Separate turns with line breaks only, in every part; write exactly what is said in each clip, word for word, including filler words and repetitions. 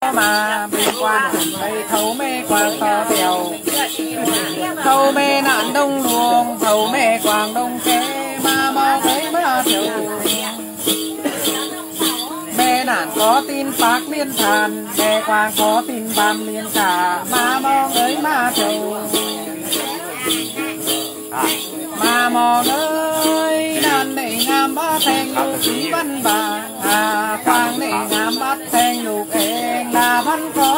mà bình quan thỉnh bay thấu mê quang to tèo thấu mê nạn đông luồng thấu mê quang đông kế ma mò tới ma thiểu mê nạn có tin bác liên thàn mê quang có tin ban liên cả ma mò tới ma thiểu mà mò ơi đàn này ngam bát thanh lục khí văn bà à quang này ngam bát thanh lục em là văn con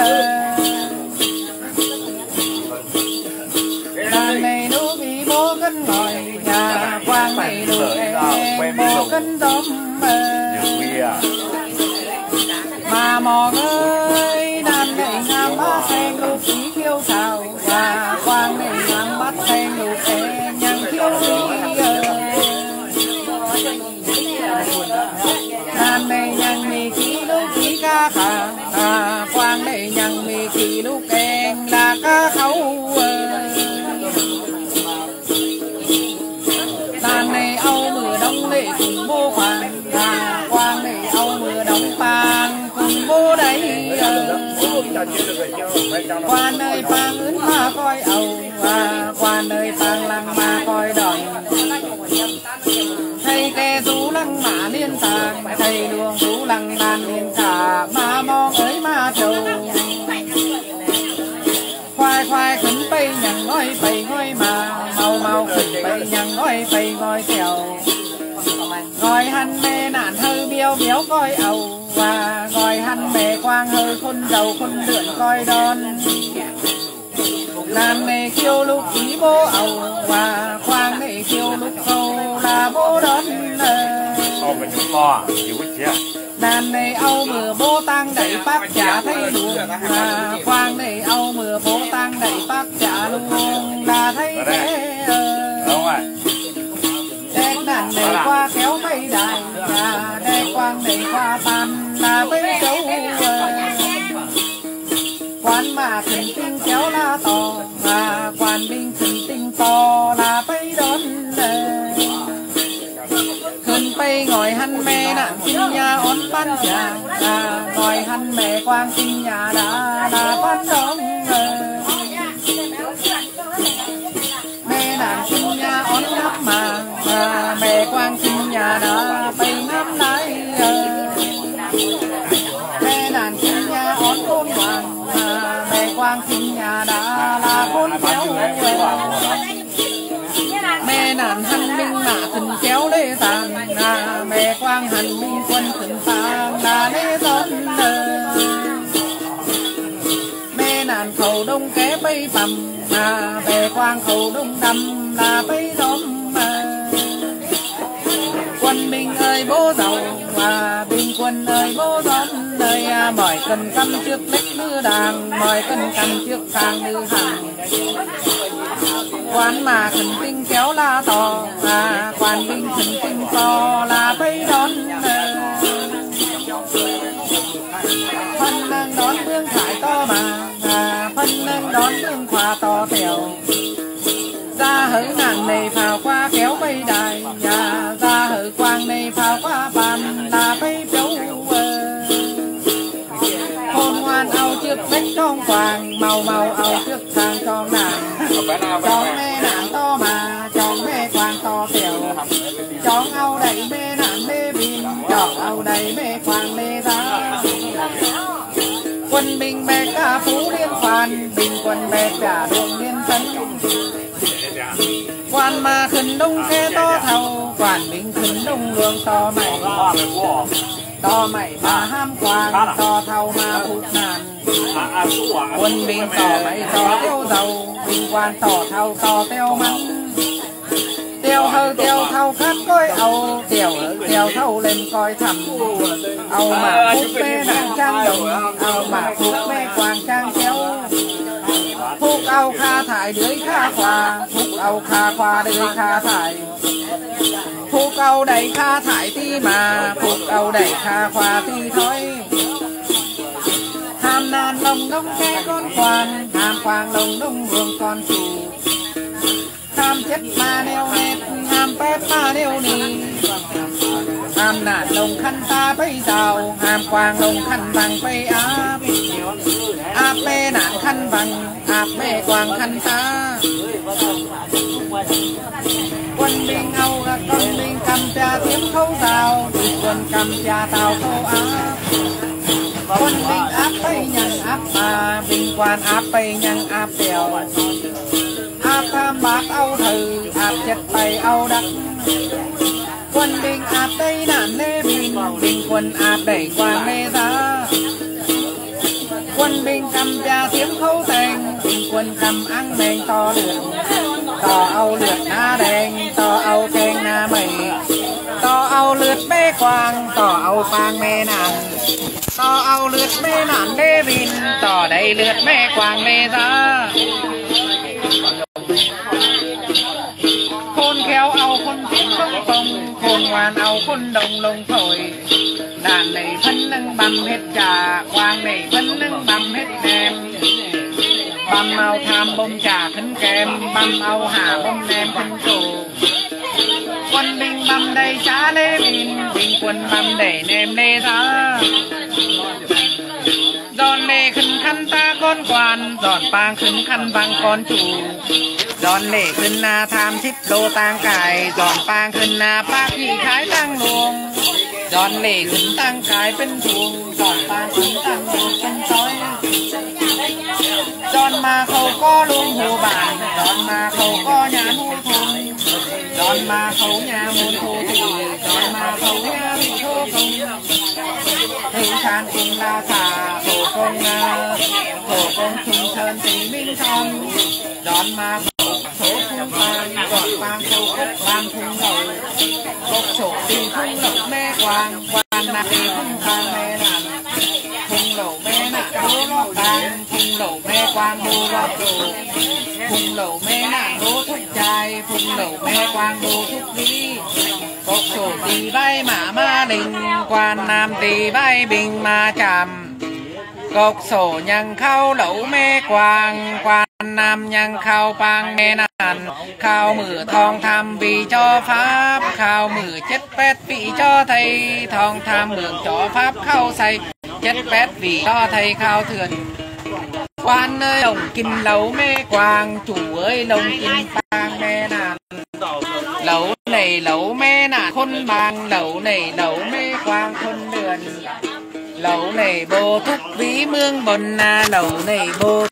đàn này nụ bị bố cân ngồi nhà quang này nụ em bố cân tôm mà mò ơi đàn này ngam bát thanh lục khí khiêu xào à quang này ngam bát thanh lục em nhang khiêu đàn này nhang mì khí lúc khí ca khả à quang này nhang mì khí lúc em là ca khấu đàn này âu mưa đông lệ cùng bố quang à quang này âu mưa đông pang cùng bố đấy quan ơi pang ứng mà coi âu à quan ơi pang lăng mà coi đòn thầy kè rú lăng mã liên tàng thầy luồng rú lăng đàn liên cả mà mong ơi mà trầu khoai khoai khấn bay nhằng ngói bay ngói mà mau mau khấn bay nhằng ngói bay ngói kèo ngói hắn mê nạn hơi biếu biếu coi ầu và ngói hắn mê quang hơi khôn đầu khôn lượn coi đòn đàn này kêu lúc ý bố ầu và quang này kêu lúc khâu là bố đón đàn này âu mưa bố tăng đẩy bác trả thấy luôn và quang này âu mưa bố tăng đẩy bác trả luôn là thấy thế đen đàn này qua kéo tay đài và đen quang này qua pan là bấy dấu quan mà thần tinh kéo la to và quan binh thần tinh to là bấy đón khẩn bay ngồi hắn mẹ nạn kinh nhà ón ban trà à ngồi hắn mẹ quang kinh nhà đã là ban đón mẹ nạn kinh nhà ón ngắp mà à mẹ quang kinh nhà đã bay ngắm lái mẹ nạn kinh nhà ón côn hoàng à mẹ quang kinh nhà đã là côn kéo mẹ nạn hành binh mã thần kéo lê tàng à mẹ quang hành binh quân thần tàng là lê tón mẹ nạn khẩu đông ké bay bầm à mẹ quang khẩu đông đầm là bay đóm quân binh ơi bố giàu và binh quân ơi bố gión đời à, mỏi cần căm trước lách nữ đàng mỏi cần căm trước sang nữ hàng quan mà thần tinh kéo la to à quan binh thần tinh to là bay đón phân nâng đón vương khải to mà à phân nâng đón vương khóa to tèo ra hở nàng này phào qua kéo bay đài nhà ra hở quang này phào qua bàn là bay béo hôn ngoan ao trước vách trong quàng màu màu ao trước sang cho nàng chọn mê nạn to mà chọn mê quang to tiểu chọn ao đầy mê nạn mê bình chọn ao đầy mê quang mê giá quân binh bè ca phú liên hoàn bình quân bè trả đường liên tấn quan mà khẩn đông khe to thầu quan binh khẩn đông luồng to mày to mày mà ham quang to thầu mà phục nạn quân binh to mày to tiêu dầu binh quan to thầu to tiêu mắng tiêu hơ tiêu thầu khát coi âu tiêu hơ tiêu thầu lên coi thầm âu mà phục mê nạn trang đồng âu mà phục mê quang trang kéo phúc âu kha thải đưới kha khoa phúc âu kha khoa đưới kha thải phúc âu đầy kha thải ti mà phúc âu đầy kha khoa ti thôi hàm nàn lồng đông khe con quan hàm quang lồng đông vương con chủ hàm chất mà neo nét hàm pét mà neo nì hàm nàn lồng khăn ta bay rào hàm quang lồng khăn bằng bay áp khăn bằng áp mẹ quàng khăn ta quân binh âu là con binh cầm cha tiếng khâu rào quân cầm cha tàu khâu áp quân binh áp bay nhằng áp mà binh quan áp bay nhằng áp đèo áp tham bạc âu thử áp chất bay âu đắc quân binh áp đây nạn lê binh binh quân áp đẩy quan lê giá quân binh cầm cha tiếng khâu thành binh quân cầm ăn mèn to lượt to âu lượt na đèn to âu kèn na mày to âu lượt bê quang to âu phang mê nạn to âu lượt mê nạn lê binh to đầy lượt mê quang lê giá khôn khéo âu khôn thích không công khôn ngoan âu khôn đồng lông thổi đàn này phân nâng băm hết trà quang này phân nâng băm hết nem băm âu tham bông trà khấn kem băm âu hà bông nem khấn trù quân binh băm đầy trá lê binh binh quân băm đầy nem lê giá giòn lê khấn khăn ta con quan giòn pang khấn khăn vang con chủ giòn lê khấn na tham thích đô tang cài giòn pang khấn na bác thị khái tăng luồng giòn lê khấn tăng cài bên chuồng giòn pang khấn tăng luồng bên tối giòn mà khâu có luôn hồ bản giòn mà khâu có nhà nuôi thùng giòn mà khâu nhà muôn thô thì giòn mà khâu nhà bị thô công thử sàn cùng la xà thổ công thổ công trung sơn tình minh thông giòn mà khâu thổ cung vàng giòn vàng khâu cốc vàng thùng đầu cốc sổ tình thùng lộc mê quàng quan nạc thì thùng vàng mê nàn thùng lẩu mê nạc đố lót vàng thùng lẩu mê quang đô lót đồ thùng lẩu mê nạc đố thúc chai thùng lẩu mê quang đô thúc lý cốc sổ tì bay mã ma đình quan nam tì bay bình ma chạm cốc sổ nhằng khao lẩu mê quang quan nam nhằng khao pang mê nàn khao mử thong tham vì cho pháp khao mử chất pét vị cho thầy thong tham mường cho pháp khao say chất pét vì cho thầy khao thườn quan ơi lồng kinh lấu mê quang chủ ơi lồng kinh pang mê nàn lấu này lấu mê nàn khôn bang lấu này lấu mê quang khôn đường lấu này bồ thúc ví mương bồn na lấu này bồ